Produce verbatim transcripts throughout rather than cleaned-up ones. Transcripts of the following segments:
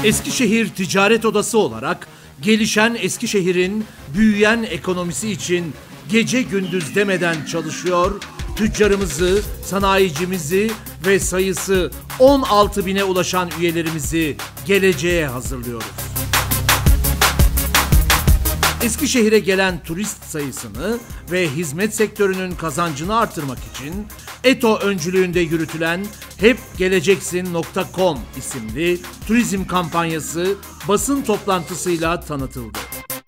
Eskişehir Ticaret Odası olarak gelişen Eskişehir'in büyüyen ekonomisi için gece gündüz demeden çalışıyor, tüccarımızı, sanayicimizi ve sayısı on altı bine ulaşan üyelerimizi geleceğe hazırlıyoruz. Eskişehir'e gelen turist sayısını ve hizmet sektörünün kazancını artırmak için ETO öncülüğünde yürütülen hep geleceksin nokta com isimli turizm kampanyası basın toplantısıyla tanıtıldı.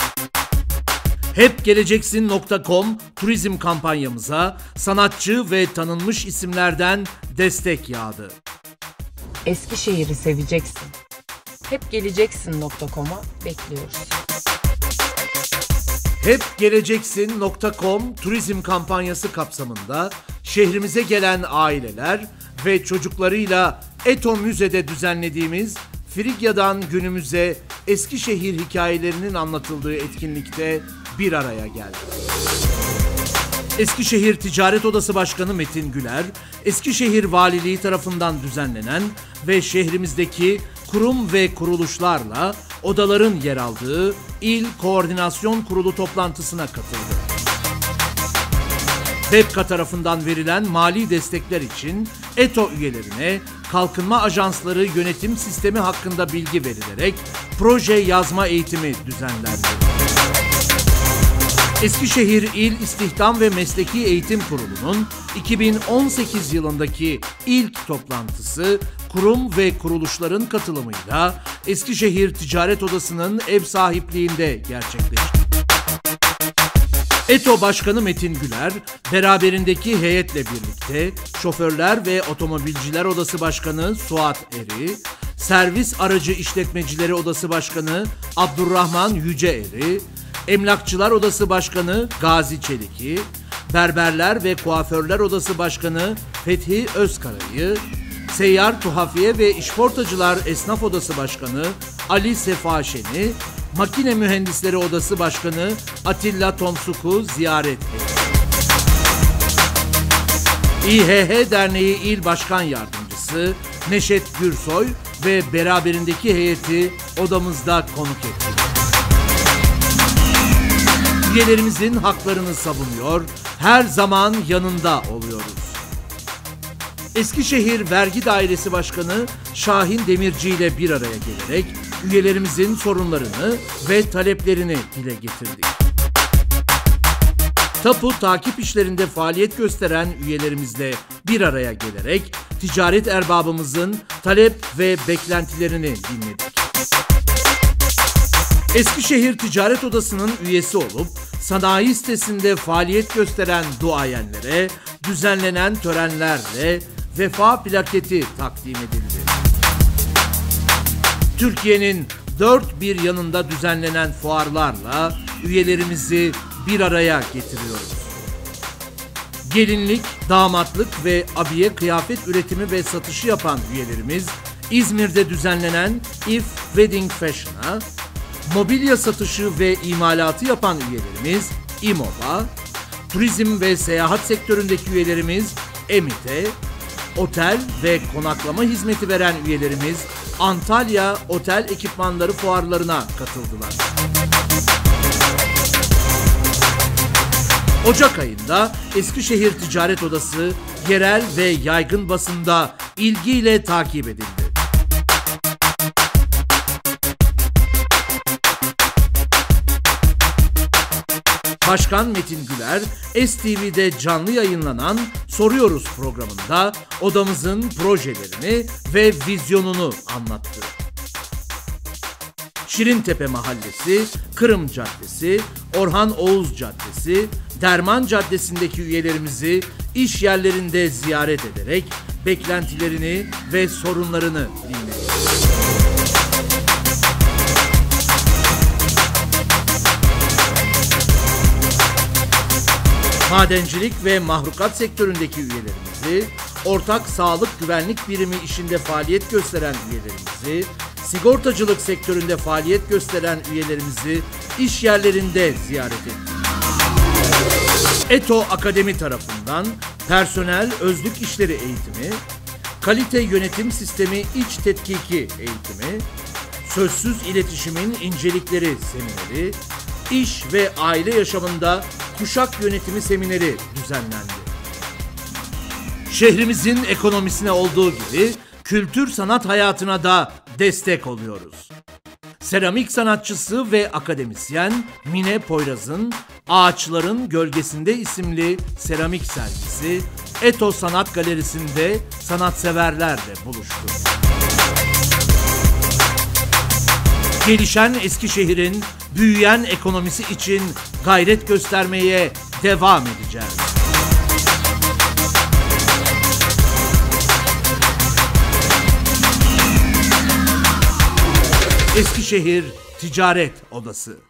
hep geleceksin nokta com turizm kampanyamıza sanatçı ve tanınmış isimlerden destek yağdı. Eskişehir'i seveceksin. hep geleceksin nokta com'a bekliyoruz. hep geleceksin nokta com turizm kampanyası kapsamında şehrimize gelen aileler ve çocuklarıyla ETO Müze'de düzenlediğimiz Frigya'dan günümüze Eskişehir hikayelerinin anlatıldığı etkinlikte bir araya geldi. Eskişehir Ticaret Odası Başkanı Metin Güler, Eskişehir Valiliği tarafından düzenlenen ve şehrimizdeki kurum ve kuruluşlarla odaların yer aldığı İl Koordinasyon Kurulu toplantısına katıldı. BEPKA tarafından verilen mali destekler için ETO üyelerine kalkınma ajansları yönetim sistemi hakkında bilgi verilerek proje yazma eğitimi düzenlendi. Eskişehir İl İstihdam ve Mesleki Eğitim Kurulu'nun iki bin on sekiz yılındaki ilk toplantısı kurum ve kuruluşların katılımıyla Eskişehir Ticaret Odası'nın ev sahipliğinde gerçekleşti. ETO Başkanı Metin Güler, beraberindeki heyetle birlikte Şoförler ve Otomobilciler Odası Başkanı Suat Eri, Servis Aracı İşletmecileri Odası Başkanı Abdurrahman Yüceeri, Emlakçılar Odası Başkanı Gazi Çeliki, Berberler ve Kuaförler Odası Başkanı Fethi Özkara'yı, Seyyar Tuhafiye ve İşportacılar Esnaf Odası Başkanı Ali Sefa Şen'i, Makine Mühendisleri Odası Başkanı Atilla Tomsuk'u ziyaret etti. İHH Derneği İl Başkan Yardımcısı Neşet Gürsoy ve beraberindeki heyeti odamızda konuk etti. Üyelerimizin haklarını savunuyor, her zaman yanında oluyoruz. Eskişehir Vergi Dairesi Başkanı Şahin Demirci ile bir araya gelerek üyelerimizin sorunlarını ve taleplerini dile getirdik. Tapu takip işlerinde faaliyet gösteren üyelerimizle bir araya gelerek ticaret erbabımızın talep ve beklentilerini dinledik. Eskişehir Ticaret Odası'nın üyesi olup sanayi sitesinde faaliyet gösteren duayenlere düzenlenen törenlerle vefa plaketi takdim edildi. Türkiye'nin dört bir yanında düzenlenen fuarlarla üyelerimizi bir araya getiriyoruz. Gelinlik, damatlık ve abiye kıyafet üretimi ve satışı yapan üyelerimiz İzmir'de düzenlenen If Wedding Fashion'a, mobilya satışı ve imalatı yapan üyelerimiz İMOB'a, turizm ve seyahat sektöründeki üyelerimiz EMİT'e, otel ve konaklama hizmeti veren üyelerimiz Antalya Otel Ekipmanları fuarlarına katıldılar. Ocak ayında Eskişehir Ticaret Odası yerel ve yaygın basında ilgiyle takip edildi. Başkan Metin Güler, S T V'de canlı yayınlanan Soruyoruz programında odamızın projelerini ve vizyonunu anlattı. Şirintepe Mahallesi, Kırım Caddesi, Orhan Oğuz Caddesi, Derman Caddesi'ndeki üyelerimizi iş yerlerinde ziyaret ederek beklentilerini ve sorunlarını dinledi. Madencilik ve mahrukat sektöründeki üyelerimizi, ortak sağlık güvenlik birimi işinde faaliyet gösteren üyelerimizi, sigortacılık sektöründe faaliyet gösteren üyelerimizi iş yerlerinde ziyaret ettik. ETO Akademi tarafından personel özlük işleri eğitimi, kalite yönetim sistemi iç tetkiki eğitimi, Sözsüz iletişimin incelikleri semineri, iş ve aile yaşamında kuşak yönetimi semineri düzenlendi. Şehrimizin ekonomisine olduğu gibi kültür sanat hayatına da destek oluyoruz. Seramik sanatçısı ve akademisyen Mine Poyraz'ın Ağaçların Gölgesinde isimli seramik sergisi Eto Sanat Galerisi'nde sanatseverlerle buluştu. Gelişen Eskişehir'in büyüyen ekonomisi için gayret göstermeye devam edeceğiz. Eskişehir Ticaret Odası.